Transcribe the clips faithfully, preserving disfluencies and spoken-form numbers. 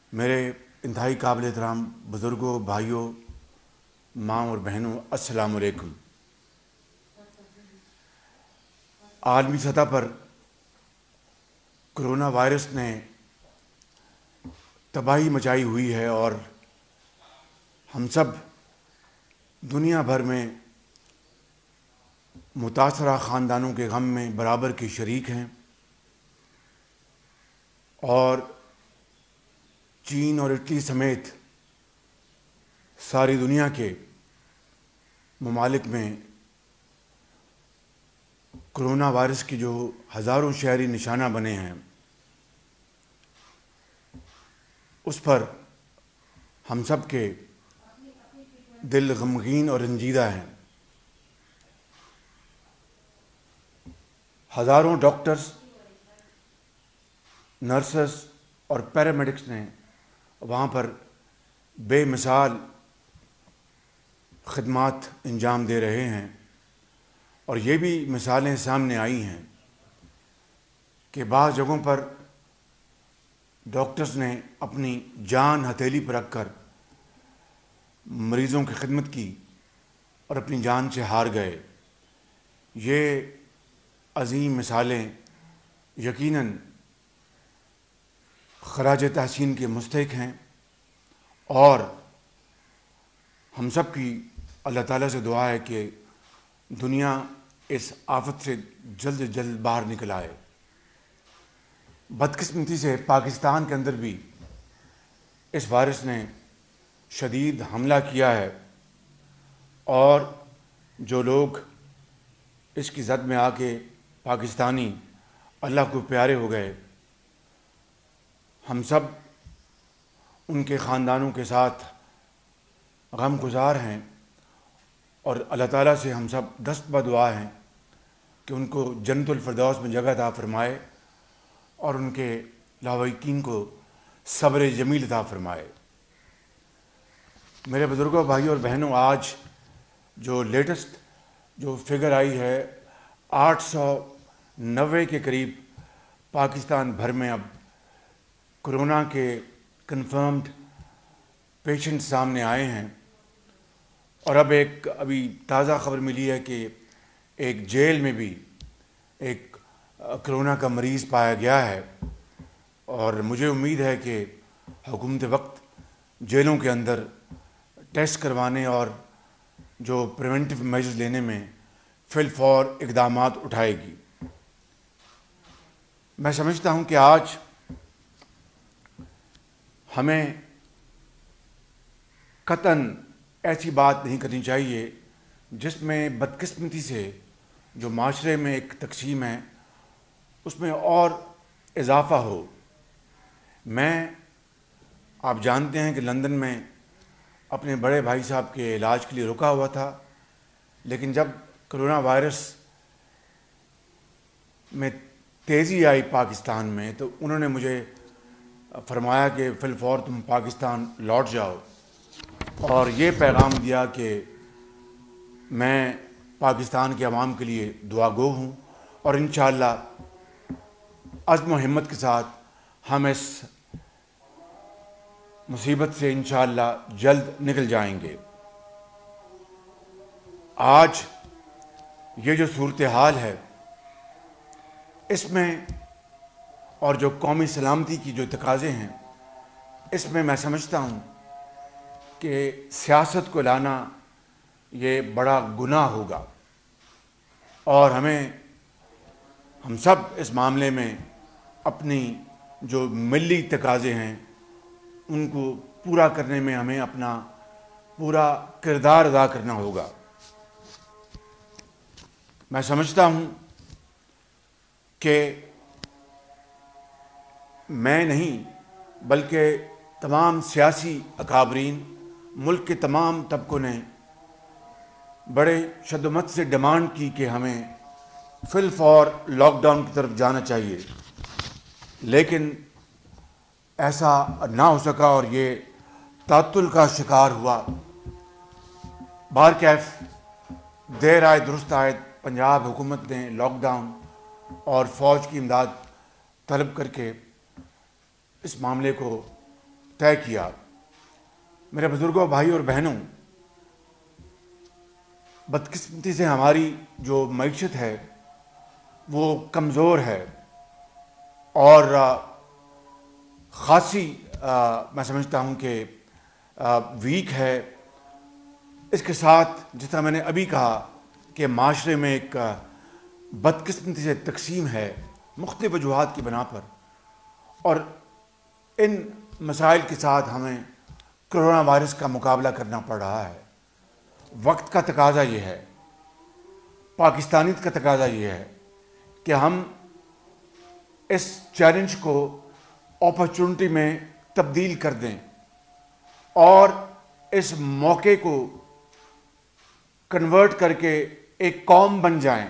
میرے انتہائی قابل احترام بزرگوں، بھائیوں، ماں اور بہنوں، السلام علیکم۔ عالمی سطح پر کرونا وائرس نے تباہی مچائی ہوئی ہے اور ہم سب دنیا بھر میں متاثرہ خاندانوں کے غم میں برابر کے شریک ہیں، اور چین اور اٹلی سمیت ساری دنیا کے ممالک میں کرونا وائرس کی جو ہزاروں شہری نشانہ بنے ہیں، اس پر ہم سب کے دل غمگین اور رنجیدہ ہیں۔ ہزاروں ڈاکٹرز، نرسز اور پیرامیڈکس نے وہاں پر بے مثال خدمات انجام دے رہے ہیں، اور یہ بھی مثالیں سامنے آئی ہیں کہ بعض جگہوں پر ڈاکٹرز نے اپنی جان ہتھیلی پر رکھ کر مریضوں کی خدمت کی اور اپنی جان سے ہار گئے۔ یہ عظیم مثالیں یقیناً خراج تحسین کے مستحق ہیں، اور ہم سب کی اللہ تعالیٰ سے دعا ہے کہ دنیا اس آفت سے جلد سے جلد باہر نکل آئے۔ بدقسمتی سے پاکستان کے اندر بھی اس وائرس نے شدید حملہ کیا ہے، اور جو لوگ اس کی زد میں آ کے پاکستانی اللہ کو پیارے ہو گئے، ہم سب ان کے خاندانوں کے ساتھ غم گزار ہیں، اور اللہ تعالیٰ سے ہم سب دست بدعا ہیں کہ ان کو جنت الفردوس میں جگہ عطا فرمائے اور ان کے لاوقین کو صبر جمیل عطا فرمائے۔ میرے بزرگوں، بھائیوں اور بہنوں، آج جو لیٹسٹ جو فگر آئی ہے، آٹھ سو نوے کے قریب پاکستان بھر میں اب کرونا کے کنفرمڈ پیشنٹ سامنے آئے ہیں، اور اب ایک ابھی تازہ خبر ملی ہے کہ ایک جیل میں بھی ایک کرونا کا مریض پایا گیا ہے، اور مجھے امید ہے کہ حکومت وقت جیلوں کے اندر ٹیسٹ کروانے اور جو پریونٹیو میجرز لینے میں فی الفور اقدامات اٹھائے گی۔ میں سمجھتا ہوں کہ آج ہمیں قطعاً ایسی بات نہیں کرنی چاہیے جس میں بدقسمتی سے جو معاشرے میں ایک تقسیم ہے اس میں اور اضافہ ہو۔ میں آپ جانتے ہیں کہ لندن میں اپنے بڑے بھائی صاحب کے علاج کے لیے رکا ہوا تھا، لیکن جب کرونا وائرس میں تیزی آئی پاکستان میں تو انہوں نے مجھے فرمایا کہ فی الفور تم پاکستان لوٹ جاؤ، اور یہ پیغام دیا کہ میں پاکستان کے عوام کے لیے دعا گو ہوں، اور انشاءاللہ عزم و ہمت کے ساتھ ہم اس مصیبت سے انشاءاللہ جلد نکل جائیں گے۔ آج یہ جو صورتحال ہے، اس میں اور جو قومی سلامتی کی جو تقاضے ہیں، اس میں میں سمجھتا ہوں کہ سیاست کو لانا یہ بڑا گناہ ہوگا، اور ہمیں ہم سب اس معاملے میں اپنی جو ملی تقاضے ہیں ان کو پورا کرنے میں ہمیں اپنا پورا کردار ادا کرنا ہوگا۔ میں سمجھتا ہوں کہ میں نہیں بلکہ تمام سیاسی اکابرین، ملک کے تمام طبقوں نے بڑے شدت سے ڈیمانڈ کی کہ ہمیں فی الفور لاک ڈاؤن کی طرف جانا چاہیے، لیکن ایسا نہ ہو سکا اور یہ تعطل کا شکار ہوا۔ بہرکیف دیر آئے درست آئے، پنجاب حکومت نے لاک ڈاؤن اور فوج کی امداد طلب کر کے اس معاملے کو طے کیا۔ میرے بزرگوں، بھائی اور بہنوں، بدقسمتی سے ہماری جو معیشت ہے وہ کمزور ہے اور خاصی میں سمجھتا ہوں کہ ویک ہے۔ اس کے ساتھ جس طرح میں نے ابھی کہا کہ معاشرے میں ایک بدقسمتی سے تقسیم ہے مختلف وجوہات کی بنا پر، اور ان مسائل کے ساتھ ہمیں کرونا وائرس کا مقابلہ کرنا پڑ رہا ہے۔ وقت کا تقاضا یہ ہے، پاکستانیت کا تقاضا یہ ہے کہ ہم اس چیلنج کو اپرچونٹی میں تبدیل کر دیں اور اس موقع کو کنورٹ کر کے ایک قوم بن جائیں،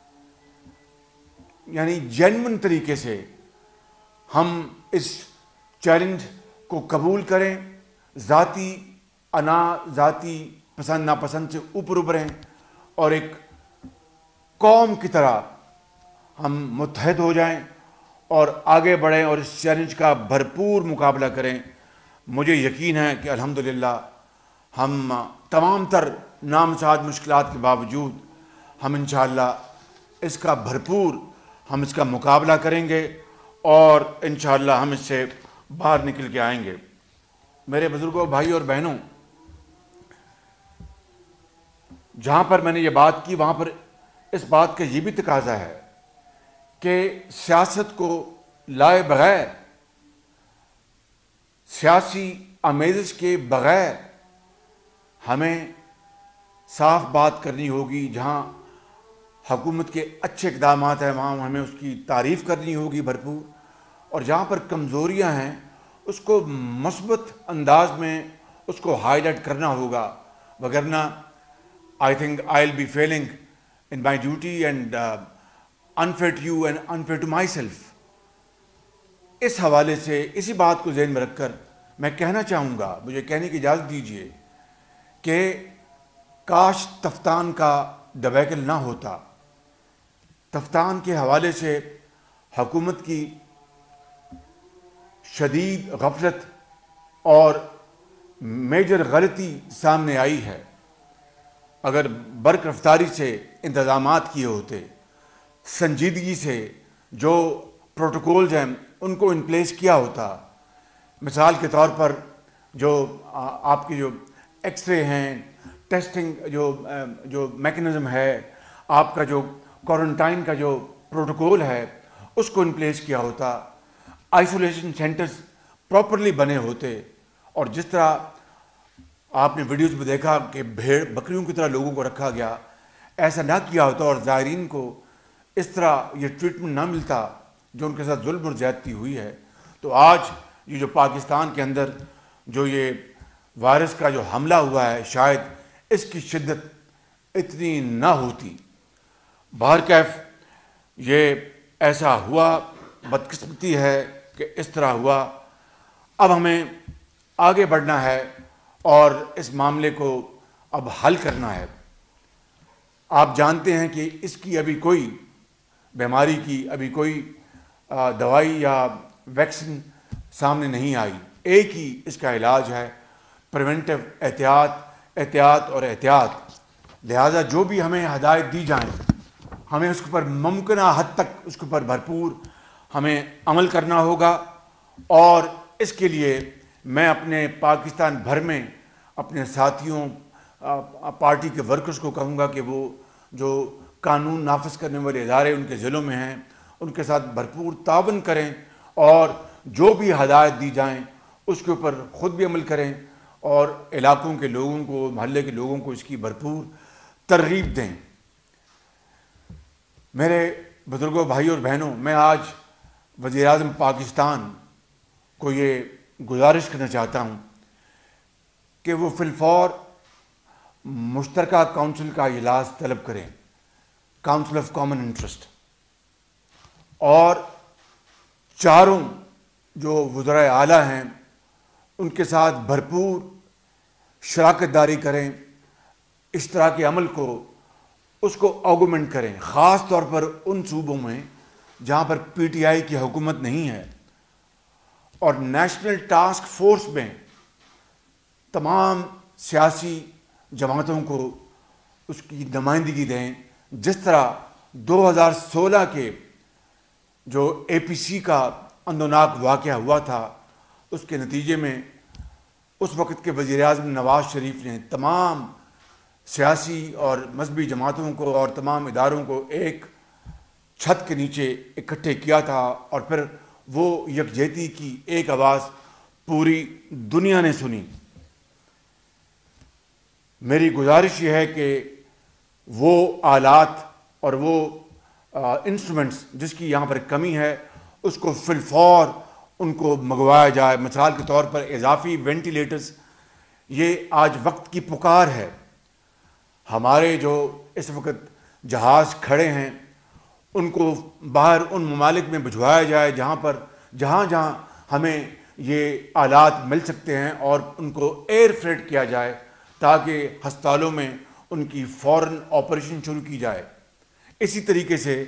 یعنی جینوئن طریقے سے ہم اس چیلنج کو قبول کریں، ذاتی انا ذاتی پسند ناپسند سے اوپر ابھریں اور ایک قوم کی طرح ہم متحد ہو جائیں اور آگے بڑھیں اور اس چیلنج کا بھرپور مقابلہ کریں۔ مجھے یقین ہے کہ الحمدللہ ہم تمام تر نامساعد مشکلات کے باوجود ہم انشاءاللہ اس کا بھرپور ہم اس کا مقابلہ کریں گے اور انشاءاللہ ہم اس سے باہر نکل کے آئیں گے۔ میرے بزرگوں، بھائی اور بہنوں، جہاں پر میں نے یہ بات کی وہاں پر اس بات کا یہ بھی تقاضا ہے کہ سیاست کو لائے بغیر، سیاسی آمیزش کے بغیر ہمیں صاف بات کرنی ہوگی۔ جہاں حکومت کے اچھے اقدامات ہیں وہاں ہمیں اس کی تعریف کرنی ہوگی بھرپور، اور جہاں پر کمزوریاں ہیں اس کو مثبت انداز میں اس کو ہائی لائٹ کرنا ہوگا، وگرنہ I think I will be failing in my duty and unfair to you and unfair to myself. اس حوالے سے اسی بات کو ذہن میں رکھ کر میں کہنا چاہوں گا، مجھے کہنے کی اجازت دیجیے کہ کاش تفتان کا ڈبیکل نہ ہوتا۔ تفتان کے حوالے سے حکومت کی شدید غفلت اور میجر غلطی سامنے آئی ہے۔ اگر برق رفتاری سے انتظامات کیے ہوتے، سنجیدگی سے جو پروٹوکولز ہیں ان کو ان پلیس کیا ہوتا، مثال کے طور پر جو آپ کی جو ایکس رے ہیں، ٹیسٹنگ جو جو میکنزم ہے، آپ کا جو کوارنٹائن کا جو پروٹوکول ہے اس کو ان پلیس کیا ہوتا، آئسولیشن سینٹرز پراپرلی بنے ہوتے، اور جس طرح آپ نے ویڈیوز میں دیکھا کہ بھیڑ بکریوں کی طرح لوگوں کو رکھا گیا، ایسا نہ کیا ہوتا اور زائرین کو اس طرح یہ ٹریٹمنٹ نہ ملتا جو ان کے ساتھ ظلم اور زیادتی ہوئی ہے، تو آج یہ جو پاکستان کے اندر جو یہ وائرس کا جو حملہ ہوا ہے شاید اس کی شدت اتنی نہ ہوتی۔ بہرکیف یہ ایسا ہوا، بدقسمتی ہے کہ اس طرح ہوا۔ اب ہمیں آگے بڑھنا ہے اور اس معاملے کو اب حل کرنا ہے۔ آپ جانتے ہیں کہ اس کی ابھی کوئی بیماری کی ابھی کوئی دوائی یا ویکسین سامنے نہیں آئی۔ ایک ہی اس کا علاج ہے، پریونٹیو، احتیاط احتیاط اور احتیاط۔ لہٰذا جو بھی ہمیں ہدایت دی جائیں ہمیں اس کے اوپر ممکنہ حد تک اس کے اوپر بھرپور ہمیں عمل کرنا ہوگا، اور اس کے لیے میں اپنے پاکستان بھر میں اپنے ساتھیوں، پارٹی کے ورکرز کو کہوں گا کہ وہ جو قانون نافذ کرنے والے ادارے ان کے ضلعوں میں ہیں ان کے ساتھ بھرپور تعاون کریں، اور جو بھی ہدایت دی جائیں اس کے اوپر خود بھی عمل کریں، اور علاقوں کے لوگوں کو، محلے کے لوگوں کو اس کی بھرپور ترغیب دیں۔ میرے بزرگوں، بھائی اور بہنوں، میں آج وزیر اعظم پاکستان کو یہ گزارش کرنا چاہتا ہوں کہ وہ فی الفور مشترکہ کونسل کا اجلاس طلب کریں، کونسل آف کامن انٹرسٹ، اور چاروں جو وزرائے اعلیٰ ہیں ان کے ساتھ بھرپور شراکت داری کریں، اشتراکی عمل کو اس کو آگومنٹ کریں، خاص طور پر ان صوبوں میں جہاں پر پی ٹی آئی کی حکومت نہیں ہے، اور نیشنل ٹاسک فورس میں تمام سیاسی جماعتوں کو اس کی نمائندگی دیں. جس طرح دو ہزار سولہ کے جو اے پی سی کا اندوناک واقعہ ہوا تھا، اس کے نتیجے میں اس وقت کے وزیر اعظم نواز شریف نے تمام سیاسی اور مذہبی جماعتوں کو اور تمام اداروں کو ایک چھت کے نیچے اکٹھے کیا تھا، اور پھر وہ یکجہتی کی ایک آواز پوری دنیا نے سنی. میری گزارش یہ ہے کہ وہ آلات اور وہ انسٹرومنٹس جس کی یہاں پر کمی ہے اس کو فی الفور ان کو منگوایا جائے. مثال کے طور پر اضافی وینٹیلیٹرز، یہ آج وقت کی پکار ہے. ہمارے جو اس وقت جہاز کھڑے ہیں ان کو باہر ان ممالک میں بھجوایا جائے جہاں پر جہاں جہاں ہمیں یہ آلات مل سکتے ہیں، اور ان کو ایئر فریٹ کیا جائے تاکہ ہسپتالوں میں ان کی فوراً آپریشن شروع کی جائے. اسی طریقے سے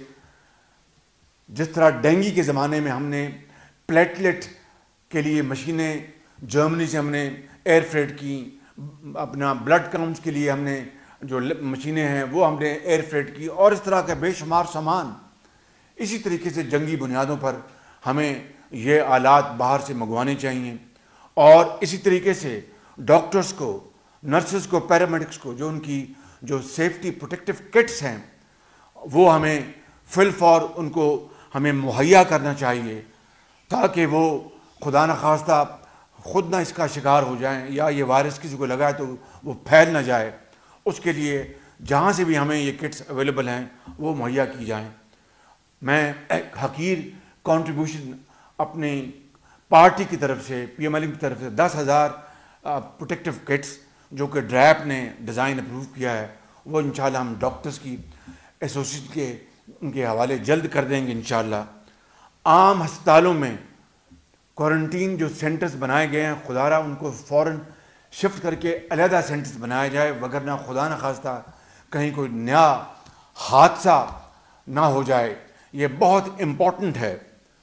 جس طرح ڈینگی کے زمانے میں ہم نے پلیٹلیٹ کے لیے مشینیں جرمنی سے ہم نے ایئر فریٹ کی، اپنا بلڈ کاؤنٹس کے لیے ہم نے جو مشینیں ہیں وہ ہم نے ایئر فریٹ کی، اور اس طرح کا بے شمار سامان. اسی طریقے سے جنگی بنیادوں پر ہمیں یہ آلات باہر سے منگوانے چاہیے. اور اسی طریقے سے ڈاکٹرز کو، نرسز کو، پیرامیڈکس کو جو ان کی جو سیفٹی پروٹیکٹیو کٹس ہیں وہ ہمیں فی الفور ان کو ہمیں مہیا کرنا چاہیے تاکہ وہ خدا نخواستہ خود نہ اس کا شکار ہو جائیں، یا یہ وائرس کسی کو لگا ہے تو وہ پھیل نہ جائے. اس کے لیے جہاں سے بھی ہمیں یہ کٹس اویلیبل ہیں وہ مہیا کی جائیں. میں ایک حقیر کنٹریبیوشن اپنی پارٹی کی طرف سے، پی ایم ایل کی طرف سے دس ہزار پروٹیکٹیو کٹس جو کہ ڈریپ نے ڈیزائن اپروو کیا ہے، وہ انشاءاللہ ہم ڈاکٹرز کی ایسوسیشن کے ان کے حوالے جلد کر دیں گے انشاءاللہ. عام ہسپتالوں میں کوارنٹین جو سینٹرز بنائے گئے ہیں، خدا را ان کو فوراً شفٹ کر کے علیحدہ سینٹرز بنایا جائے، وگرنہ خدا نہ خواستہ کہیں کوئی نیا حادثہ نہ ہو جائے. یہ بہت امپورٹنٹ ہے.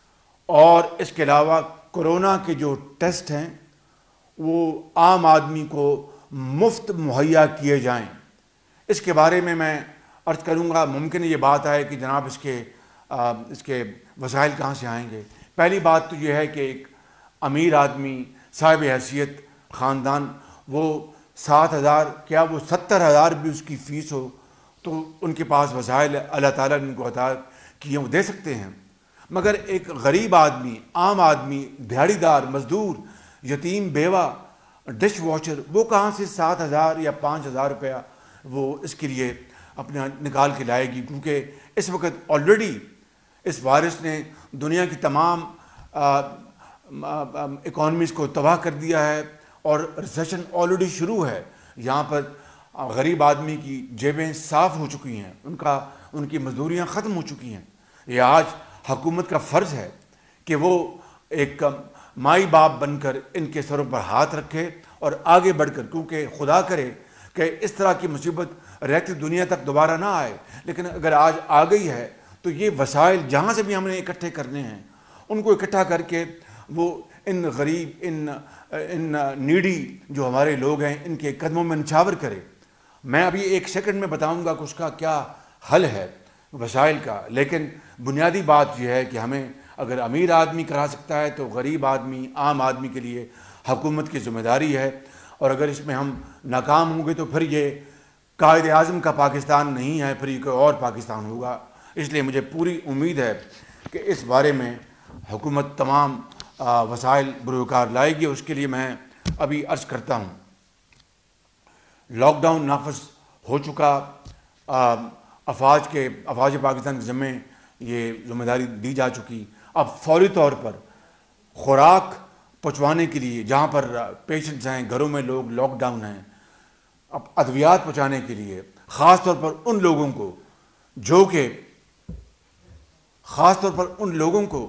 اور اس کے علاوہ کورونا کے جو ٹیسٹ ہیں وہ عام آدمی کو مفت مہیا کیے جائیں. اس کے بارے میں میں عرض کروں گا. ممکن یہ بات آئے کہ جناب اس کے اس کے وسائل کہاں سے آئیں گے. پہلی بات تو یہ ہے کہ ایک امیر آدمی صاحب حیثیت خاندان وہ سات ہزار کیا وہ ستر ہزار بھی اس کی فیس ہو تو ان کے پاس وسائل اللہ تعالیٰ نے ان کو عطا کیے وہ دے سکتے ہیں. مگر ایک غریب آدمی، عام آدمی، دیہڑی دار، مزدور، یتیم، بیوہ، ڈش واشر، وہ کہاں سے سات ہزار یا پانچ ہزار روپیہ وہ اس کے لیے اپنا نکال کے لائے گی؟ کیونکہ اس وقت آلریڈی اس وائرس نے دنیا کی تمام اکانومیز کو تباہ کر دیا ہے اور ریسیشن آلریڈی شروع ہے. یہاں پر غریب آدمی کی جیبیں صاف ہو چکی ہیں، ان کا ان کی مزدوریاں ختم ہو چکی ہیں. یہ آج حکومت کا فرض ہے کہ وہ ایک مائی باپ بن کر ان کے سروں پر ہاتھ رکھے اور آگے بڑھ کر، کیونکہ خدا کرے کہ اس طرح کی مصیبت رہتی دنیا تک دوبارہ نہ آئے، لیکن اگر آج آ گئی ہے تو یہ وسائل جہاں سے بھی ہم نے اکٹھے کرنے ہیں ان کو اکٹھا کر کے وہ ان غریب، ان ان نیڈی جو ہمارے لوگ ہیں ان کے قدموں میں نچھاور کرے. میں ابھی ایک سیکنڈ میں بتاؤں گا کہ اس کا کیا حل ہے وسائل کا، لیکن بنیادی بات یہ ہے کہ ہمیں اگر امیر آدمی کرا سکتا ہے تو غریب آدمی، عام آدمی کے لیے حکومت کی ذمہ داری ہے. اور اگر اس میں ہم ناکام ہوں گے تو پھر یہ قائد اعظم کا پاکستان نہیں ہے، پھر یہ کوئی اور پاکستان ہوگا. اس لیے مجھے پوری امید ہے کہ اس بارے میں حکومت تمام وسائل بروکار لائے گی. اس کے لیے میں ابھی عرض کرتا ہوں لاک ڈاؤن نافذ ہو چکا، افواج کے افواج پاکستان کے ذمے یہ ذمہ داری دی جا چکی. اب فوری طور پر خوراک پہنچوانے کے لیے جہاں پر پیشنٹس ہیں، گھروں میں لوگ لاک ڈاؤن ہیں، اب ادویات پہنچانے کے لیے خاص طور پر ان لوگوں کو جو کہ خاص طور پر ان لوگوں کو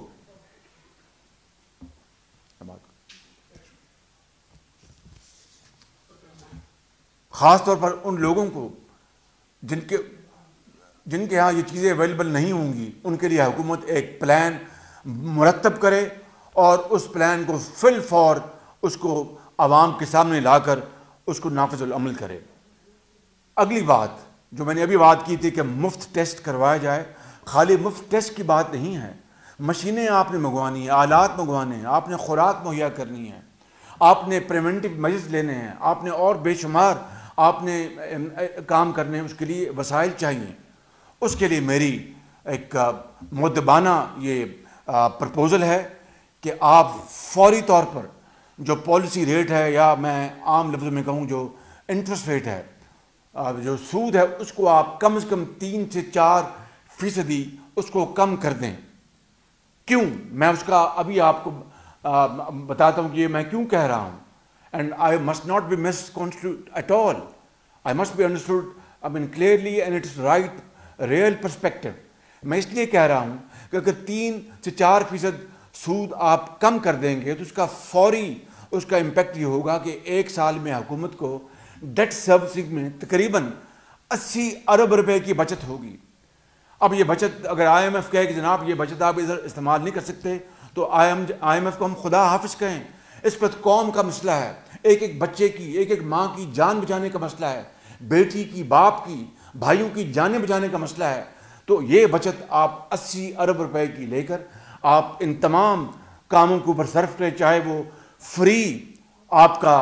خاص طور پر ان لوگوں کو جن کے جن کے ہاں یہ چیزیں اویلیبل نہیں ہوں گی، ان کے لیے حکومت ایک پلان مرتب کرے اور اس پلان کو فی الفور اس کو عوام کے سامنے لا کر اس کو نافذ العمل کرے۔ اگلی بات جو میں نے ابھی بات کی تھی کہ مفت ٹیسٹ کروایا جائے، خالی مفت ٹیسٹ کی بات نہیں ہے، مشینیں آپ نے منگوانی ہیں، آلات منگوانے ہیں، آپ نے خوراک مہیا کرنی ہے، آپ نے پریونٹیو میجرز لینے ہیں، آپ نے اور بے شمار آپ نے کام کرنے ہیں، اس کے لیے وسائل چاہیے۔ اس کے لیے میری ایک مؤدبانہ یہ پرپوزل ہے کہ آپ فوری طور پر جو پالیسی ریٹ ہے، یا میں عام لفظوں میں کہوں جو انٹرسٹ ریٹ ہے، جو سود ہے، اس کو آپ کم از کم تین سے چار فیصدی اس کو کم کر دیں۔ کیوں؟ میں اس کا ابھی آپ کو بتاتا ہوں کہ یہ میں کیوں کہہ رہا ہوں۔ And I must not be misconstrued at all, I must be understood I mean clearly and it's right real perspective. میں اس لیے کہہ رہا ہوں کہ اگر تین سے چار فیصد سود آپ کم کر دیں گے تو اس کا فوری اس کا امپیکٹ یہ ہوگا کہ ایک سال میں حکومت کو ڈیٹ سروسنگ میں تقریباً اسی ارب روپے کی بچت ہوگی۔ اب یہ بچت اگر آئی ایم ایف کہے کہ جناب یہ بچت آپ ادھر استعمال نہیں کر سکتے تو I M I M F کو ہم خدا حافظ کہیں۔ اس پر قوم کا مسئلہ ہے، ایک ایک بچے کی، ایک ایک ماں کی جان بچانے کا مسئلہ ہے، بیٹی کی، باپ کی، بھائیوں کی جانیں بچانے کا مسئلہ ہے۔ تو یہ بچت آپ اسی ارب روپے کی لے کر آپ ان تمام کاموں کے اوپر صرف کریں، چاہے وہ فری آپ کا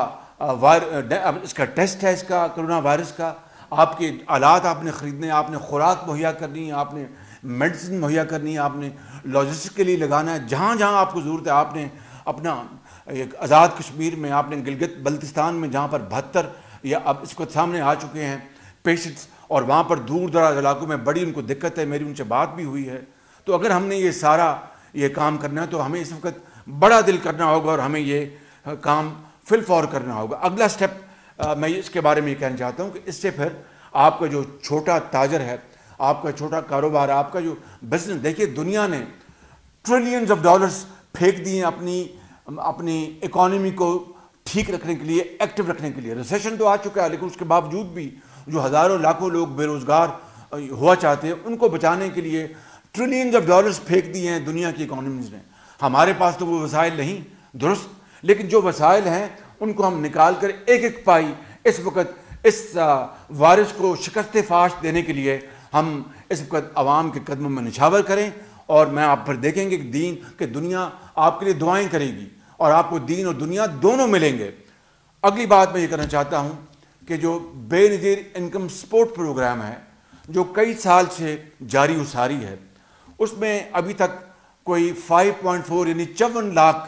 اس کا ٹیسٹ ہے، اس کا کرونا وائرس کا، آپ کے آلات آپ نے خریدنے، آپ نے خوراک مہیا کرنی ہے، آپ نے میڈیسن مہیا کرنی ہے، آپ نے لاجسٹک کے لیے لگانا ہے، جہاں جہاں آپ کو ضرورت ہے۔ آپ نے اپنا ایک آزاد کشمیر میں، آپ نے گلگت بلتستان میں جہاں پر بہتر یا اب اس کو سامنے آ چکے ہیں پیشنٹس، اور وہاں پر دور دراز علاقوں میں بڑی ان کو دقت ہے، میری ان سے بات بھی ہوئی ہے۔ تو اگر ہم نے یہ سارا یہ کام کرنا ہے تو ہمیں اس وقت بڑا دل کرنا ہوگا اور ہمیں یہ کام فی الفور کرنا ہوگا۔ اگلا سٹیپ میں اس کے بارے میں یہ کہنا چاہتا ہوں کہ اس سے پھر آپ کا جو چھوٹا تاجر ہے، آپ کا چھوٹا کاروبار، آپ کا جو بزنس، دیکھیے دنیا نے ٹریلینز آف ڈالرز پھینک دیے اپنی اپنی اکانومی کو ٹھیک رکھنے کے لیے، ایکٹیو رکھنے کے لیے۔ ریسیشن تو آ چکا ہے لیکن اس کے باوجود بھی جو ہزاروں لاکھوں لوگ بے روزگار ہوا چاہتے ہیں ان کو بچانے کے لیے ٹریلینز آف ڈالرز پھینک دیے ہیں دنیا کی اکانومیز نے۔ ہمارے پاس تو وہ وسائل نہیں، درست، لیکن جو وسائل ہیں ان کو ہم نکال کر ایک ایک پائی اس وقت اس وائرس کو شکست فاش دینے کے لیے ہم اس وقت عوام کے قدموں میں نچھاور کریں، اور میں آپ پر دیکھیں گے کہ دین کہ دنیا آپ کے لیے دعائیں کرے گی اور آپ کو دین اور دنیا دونوں ملیں گے۔ اگلی بات میں یہ کرنا چاہتا ہوں کہ جو بے نظیر انکم سپورٹ پروگرام ہے جو کئی سال سے جاری و ساری ہے، اس میں ابھی تک کوئی فائیو پوائنٹ فور یعنی چون لاکھ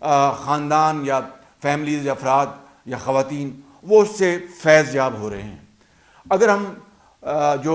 خاندان یا فیملیز یا افراد یا خواتین وہ اس سے فیض یاب ہو رہے ہیں۔ اگر ہم جو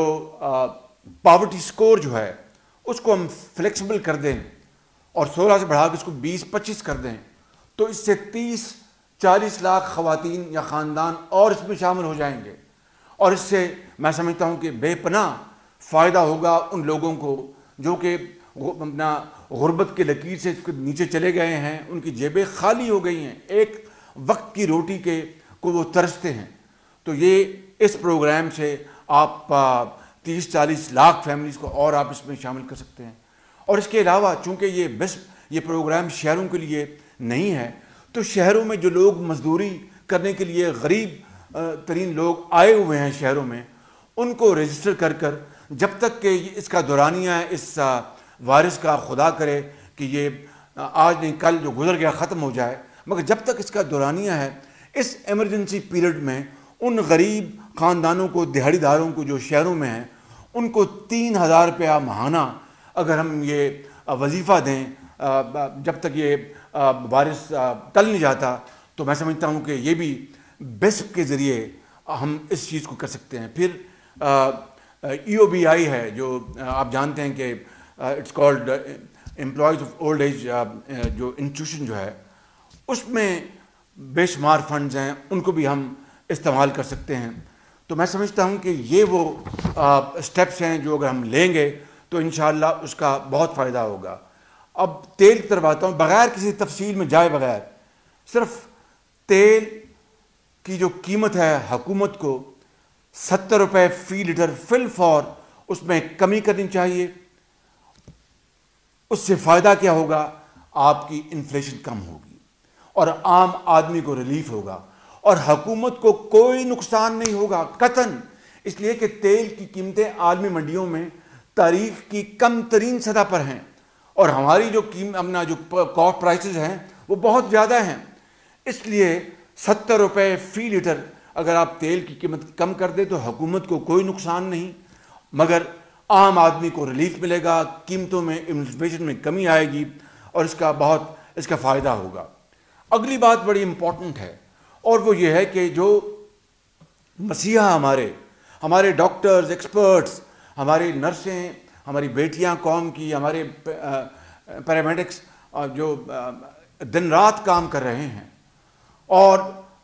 پاورٹی سکور جو ہے اس کو ہم فلیکسیبل کر دیں اور سولہ سے بڑھا کے اس کو بیس پچیس کر دیں تو اس سے تیس چالیس لاکھ خواتین یا خاندان اور اس میں شامل ہو جائیں گے، اور اس سے میں سمجھتا ہوں کہ بے پناہ فائدہ ہوگا ان لوگوں کو جو کہ اپنا غربت کے لکیر سے نیچے چلے گئے ہیں، ان کی جیبیں خالی ہو گئی ہیں، ایک وقت کی روٹی کے کو وہ ترستے ہیں۔ تو یہ اس پروگرام سے آپ تیس چالیس لاکھ فیملیز کو اور آپ اس میں شامل کر سکتے ہیں۔ اور اس کے علاوہ چونکہ یہ بس یہ پروگرام شہروں کے لیے نہیں ہے تو شہروں میں جو لوگ مزدوری کرنے کے لیے غریب ترین لوگ آئے ہوئے ہیں شہروں میں، ان کو رجسٹر کر کر جب تک کہ اس کا دورانیہ ہے اس وائرس کا، خدا کرے کہ یہ آج نہیں کل جو گزر گیا ختم ہو جائے، مگر جب تک اس کا دورانیہ ہے اس ایمرجنسی پیریڈ میں ان غریب خاندانوں کو، دیہڑی داروں کو جو شہروں میں ہیں، ان کو تین ہزار روپیہ ماہانہ اگر ہم یہ وظیفہ دیں جب تک یہ وائرس ٹل نہیں جاتا، تو میں سمجھتا ہوں کہ یہ بھی بیسپ کے ذریعے ہم اس چیز کو کر سکتے ہیں۔ پھر ای او بی آئی ہے جو آپ جانتے ہیں کہ it's called employees of old age جو انسٹیٹیوشن جو ہے، اس میں بے شمار فنڈز ہیں، ان کو بھی ہم استعمال کر سکتے ہیں۔ تو میں سمجھتا ہوں کہ یہ وہ سٹیپس ہیں جو اگر ہم لیں گے تو انشاءاللہ اس کا بہت فائدہ ہوگا۔ اب تیل کی طرف آتا ہوں، بغیر کسی تفصیل میں جائے بغیر، صرف تیل کی جو قیمت ہے حکومت کو ستر روپے فی لیٹر فی الفور اس میں کمی کرنی چاہیے۔ اس سے فائدہ کیا ہوگا؟ آپ کی انفلیشن کم ہوگی اور عام آدمی کو ریلیف ہوگا اور حکومت کو کوئی نقصان نہیں ہوگا قطعاً، اس لیے کہ تیل کی قیمتیں عالمی منڈیوں میں تاریخ کی کم ترین سطح پر ہیں اور ہماری جو قیم اپنا جو کاسٹ پرائسز ہیں وہ بہت زیادہ ہیں. اس لیے ستر روپے فی لیٹر اگر آپ تیل کی قیمت کم کر دیں تو حکومت کو کوئی نقصان نہیں، مگر عام آدمی کو ریلیف ملے گا، قیمتوں میں انفلیشن میں کمی آئے گی اور اس کا بہت اس کا فائدہ ہوگا. اگلی بات بڑی امپورٹنٹ ہے اور وہ یہ ہے کہ جو مسیحا ہمارے ہمارے ڈاکٹرز، ایکسپرٹس، ہماری نرسیں، ہماری بیٹیاں قوم کی، ہمارے پیرامیڈکس جو دن رات کام کر رہے ہیں اور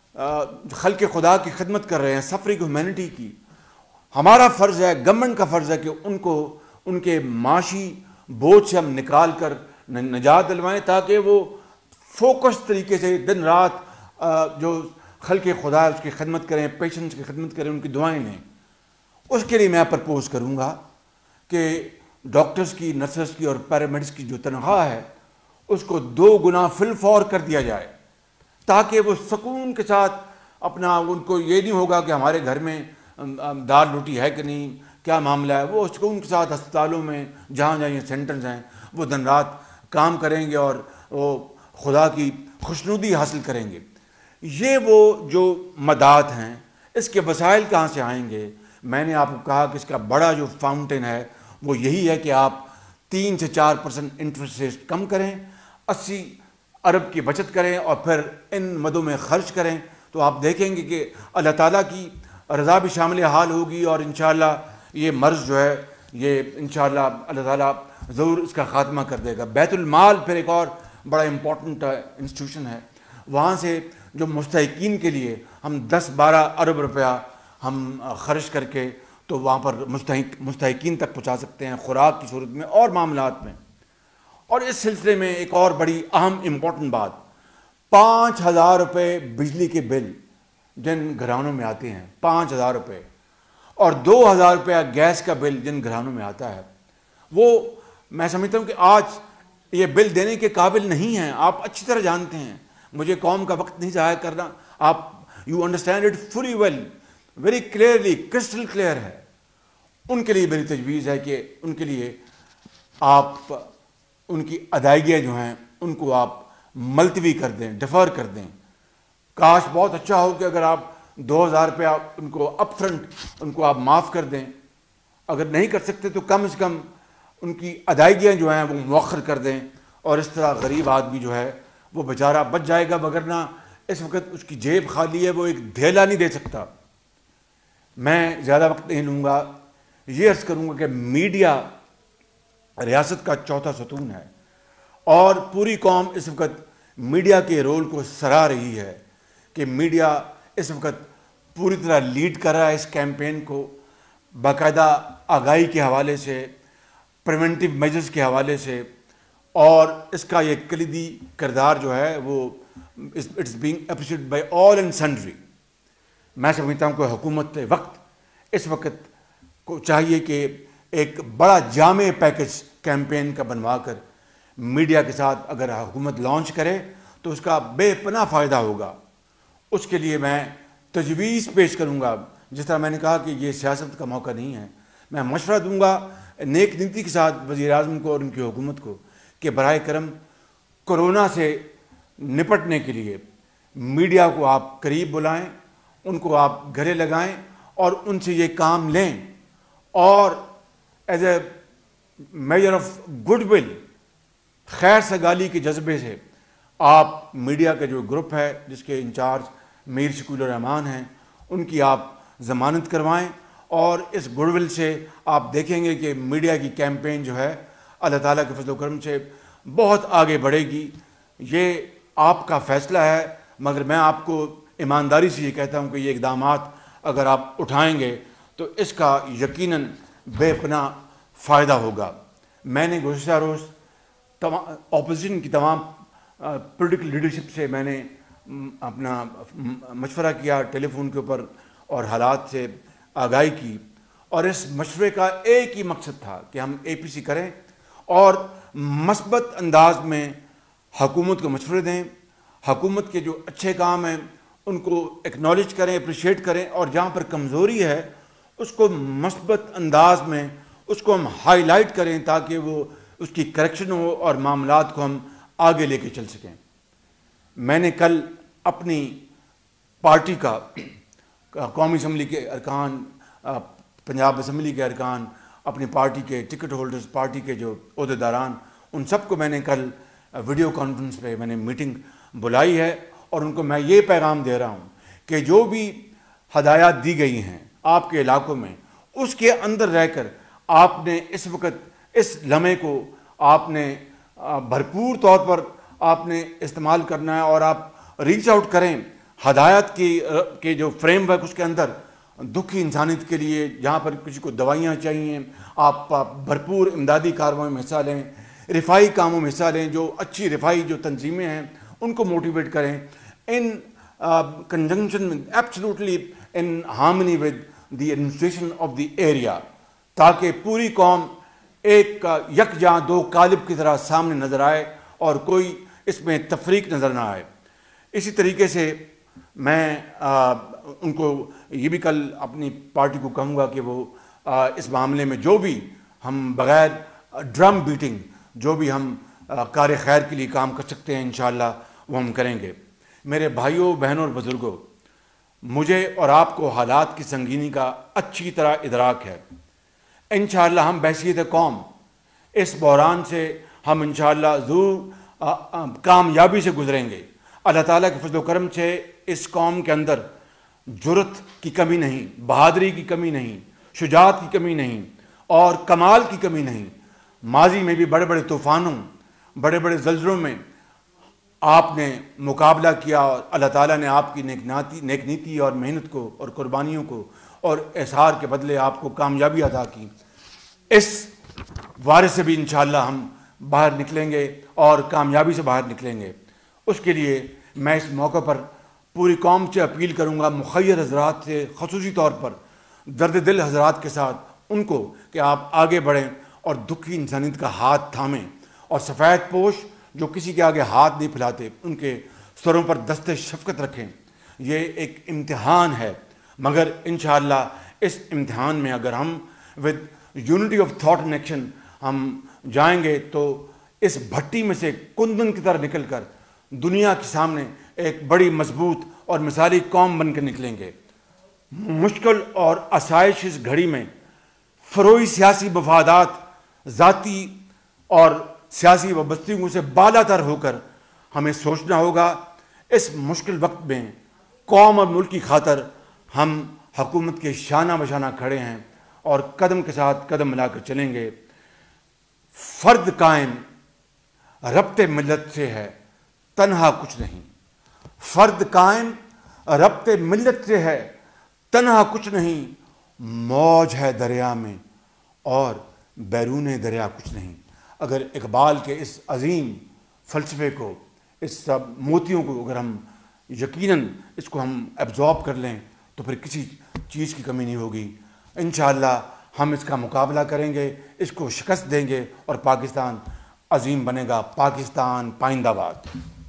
خلق خدا کی خدمت کر رہے ہیں، سفرنگ ہیومینٹی کی، ہمارا فرض ہے، گورنمنٹ کا فرض ہے کہ ان کو ان کے معاشی بوجھ سے ہم نکال کر نجات دلوائیں تاکہ وہ فوکس طریقے سے دن رات جو خلق خدا اس کی خدمت کریں، پیشنٹس کی خدمت کریں، ان کی دعائیں لیں. اس کے لیے میں پرپوز کروں گا کہ ڈاکٹرز کی، نرسز کی اور پیرامیڈکس کی جو تنخواہ ہے اس کو دو گنا فی الفور کر دیا جائے تاکہ وہ سکون کے ساتھ اپنا، ان کو یہ نہیں ہوگا کہ ہمارے گھر میں دال روٹی ہے کہ نہیں، کیا معاملہ ہے. وہ سکون کے ساتھ ہسپتالوں میں جہاں جہاں یہ سینٹرز ہیں وہ دن رات کام کریں گے اور وہ خدا کی خوشنودی حاصل کریں گے. یہ وہ جو مداد ہیں، اس کے وسائل کہاں سے آئیں گے؟ میں نے آپ کو کہا کہ اس کا بڑا جو فاؤنٹین ہے وہ یہی ہے کہ آپ تین سے چار پرسنٹ انٹرسٹ ریٹ کم کریں، اسی ارب کی بچت کریں اور پھر ان مدوں میں خرچ کریں تو آپ دیکھیں گے کہ اللہ تعالیٰ کی رضا بھی شامل حال ہوگی اور انشاءاللہ یہ مرض جو ہے یہ انشاءاللہ اللہ تعالیٰ ضرور اس کا خاتمہ کر دے گا. بیت المال پھر ایک اور بڑا امپورٹنٹ انسٹیٹیوشن ہے، وہاں سے جو مستحقین کے لیے ہم دس بارہ ارب روپیہ ہم خرچ کر کے تو وہاں پر مستحق مستحقین تک پہنچا سکتے ہیں خوراک کی صورت میں اور معاملات میں. اور اس سلسلے میں ایک اور بڑی اہم امپورٹنٹ بات، پانچ ہزار روپے بجلی کے بل جن گھرانوں میں آتے ہیں، پانچ ہزار روپے، اور دو ہزار روپیہ گیس کا بل جن گھرانوں میں آتا ہے، وہ میں سمجھتا ہوں کہ آج یہ بل دینے کے قابل نہیں ہیں. آپ اچھی طرح جانتے ہیں، مجھے قوم کا وقت نہیں ضائع کرنا، آپ you understand it fully well, very clearly, crystal clear ہے. ان کے لیے میری تجویز ہے کہ ان کے لیے آپ ان کی ادائیگیاں جو ہیں ان کو آپ ملتوی کر دیں، ڈیفر کر دیں. کاش بہت اچھا ہو کہ اگر آپ دو ہزار روپیہ ان کو اپ فرنٹ ان کو آپ معاف کر دیں. اگر نہیں کر سکتے تو کم از کم ان کی ادائیگیاں جو ہیں وہ مؤخر کر دیں اور اس طرح غریب آدمی جو ہے وہ بیچارہ بچ جائے گا، وگرنہ اس وقت اس کی جیب خالی ہے، وہ ایک دھیلا نہیں دے سکتا. میں زیادہ وقت نہیں لوں گا، یہ عرض کروں گا کہ میڈیا ریاست کا چوتھا ستون ہے اور پوری قوم اس وقت میڈیا کے رول کو سراہ رہی ہے کہ میڈیا اس وقت پوری طرح لیڈ کر رہا ہے اس کیمپین کو، باقاعدہ آگاہی کے حوالے سے، پریونٹیو میجرز کے حوالے سے، اور اس کا یہ کلیدی کردار جو ہے وہ it's being appreciated by all and sundry. میں سمجھتا ہوں کہ حکومت وقت اس وقت کو چاہیے کہ ایک بڑا جامع پیکج کیمپین کا بنوا کر میڈیا کے ساتھ اگر حکومت لانچ کرے تو اس کا بے پناہ فائدہ ہوگا. اس کے لیے میں تجویز پیش کروں گا، جس طرح میں نے کہا کہ یہ سیاست کا موقع نہیں ہے، میں مشورہ دوں گا نیک نیتی کے ساتھ وزیر اعظم کو اور ان کی حکومت کو کہ براہ کرم کرونا سے نپٹنے کے لیے میڈیا کو آپ قریب بلائیں، ان کو آپ گلے لگائیں اور ان سے یہ کام لیں اور as a measure of goodwill, خیر سگالی کے جذبے سے آپ میڈیا کا جو گروپ ہے جس کے انچارج میر شکیل الرحمان ہیں ان کی آپ ضمانت کروائیں اور اس گڈ ول سے آپ دیکھیں گے کہ میڈیا کی کیمپین جو ہے اللہ تعالیٰ کے فضل و کرم سے بہت آگے بڑھے گی. یہ آپ کا فیصلہ ہے، مگر میں آپ کو ایمانداری سے یہ کہتا ہوں کہ یہ اقدامات اگر آپ اٹھائیں گے تو اس کا یقیناً بے پناہ فائدہ ہوگا. میں نے گزشتہ روز تمام اپوزیشن کی تمام پولیٹیکل لیڈرشپ سے میں نے اپنا مشورہ کیا ٹیلی فون کے اوپر اور حالات سے آگاہی کی، اور اس مشورے کا ایک ہی مقصد تھا کہ ہم اے پی سی کریں اور مثبت انداز میں حکومت کو مشورے دیں، حکومت کے جو اچھے کام ہیں ان کو ایکنالج کریں، اپریشیٹ کریں، اور جہاں پر کمزوری ہے اس کو مثبت انداز میں اس کو ہم ہائی لائٹ کریں تاکہ وہ اس کی کریکشن ہو اور معاملات کو ہم آگے لے کے چل سکیں۔ میں نے کل اپنی پارٹی کا قومی اسمبلی کے ارکان، پنجاب اسمبلی کے ارکان، اپنی پارٹی کے ٹکٹ ہولڈرز، پارٹی کے جو عہدیداران، ان سب کو میں نے کل ویڈیو کانفرنس پہ میں نے میٹنگ بلائی ہے، اور ان کو میں یہ پیغام دے رہا ہوں کہ جو بھی ہدایات دی گئی ہیں آپ کے علاقوں میں، اس کے اندر رہ کر آپ نے اس وقت اس لمحے کو آپ نے بھرپور طور پر آپ نے استعمال کرنا ہے، اور آپ ریچ آؤٹ کریں ہدایت کی کے جو فریم ورک اس کے اندر دکھی انسانیت کے لیے، جہاں پر کسی کو دوائیاں چاہیے آپ بھرپور امدادی کارروائیوں میں حصہ لیں، رفائی کاموں میں حصہ لیں، جو اچھی رفائی جو تنظیمیں ہیں ان کو موٹیویٹ کریں in conjunction absolutely in harmony with the administration of the area, تاکہ پوری قوم ایک یکجاں دو قالب کی طرح سامنے نظر آئے اور کوئی اس میں تفریق نظر نہ آئے۔ اسی طریقے سے میں ان کو یہ بھی کل اپنی پارٹی کو کہوں گا کہ وہ اس معاملے میں جو بھی ہم بغیر ڈرم بیٹنگ جو بھی ہم کار خیر کے لیے کام کر سکتے ہیں انشاءاللہ وہ ہم کریں گے۔ میرے بھائیوں، بہنوں اور بزرگوں، مجھے اور آپ کو حالات کی سنگینی کا اچھی طرح ادراک ہے۔ انشاءاللہ ہم بحیثیت قوم اس بحران سے ہم انشاءاللہ ضرور کامیابی سے گزریں گے۔ اللہ تعالیٰ کے فضل و کرم سے اس قوم کے اندر جرت کی کمی نہیں، بہادری کی کمی نہیں، شجاعت کی کمی نہیں، اور کمال کی کمی نہیں۔ ماضی میں بھی بڑے بڑے طوفانوں، بڑے بڑے زلزلوں میں آپ نے مقابلہ کیا، اور اللہ تعالیٰ نے آپ کی نیک نیتی اور محنت کو اور قربانیوں کو اور احسار کے بدلے آپ کو کامیابی عطا کی۔ اس وارث سے بھی انشاءاللہ ہم باہر نکلیں گے اور کامیابی سے باہر نکلیں گے۔ اس کے لیے میں اس موقع پر پوری قوم سے اپیل کروں گا، مخیر حضرات سے خصوصی طور پر، درد دل حضرات کے ساتھ ان کو، کہ آپ آگے بڑھیں اور دکھی انسانیت کا ہاتھ تھامیں، اور سفید پوش جو کسی کے آگے ہاتھ نہیں پھیلاتے ان کے سروں پر دست شفقت رکھیں۔ یہ ایک امتحان ہے، مگر انشاءاللہ اس امتحان میں اگر ہم with unity of thought and action ہم جائیں گے تو اس بھٹی میں سے کندن کی طرح نکل کر دنیا کے سامنے ایک بڑی مضبوط اور مثالی قوم بن کر نکلیں گے۔ مشکل اور آسائش اس گھڑی میں فروئی سیاسی مفادات، ذاتی اور سیاسی وابستگیوں سے بالا تر ہو کر ہمیں سوچنا ہوگا اس مشکل وقت میں قوم اور ملک کی خاطر ہم حکومت کے شانہ بشانہ کھڑے ہیں اور قدم کے ساتھ قدم ملا کر چلیں گے۔ فرد قائم ربط ملت سے ہے، تنہا کچھ نہیں۔ فرد قائم ربط ملت سے ہے، تنہا کچھ نہیں۔ موج ہے دریا میں اور بیرون دریا کچھ نہیں۔ اگر اقبال کے اس عظیم فلسفے کو، اس سب موتیوں کو اگر ہم یقیناً اس کو ہم ایبزارب کر لیں تو پھر کسی چیز کی کمی نہیں ہوگی۔ انشاءاللہ ہم اس کا مقابلہ کریں گے، اس کو شکست دیں گے، اور پاکستان عظیم بنے گا۔ پاکستان پائندہ باد۔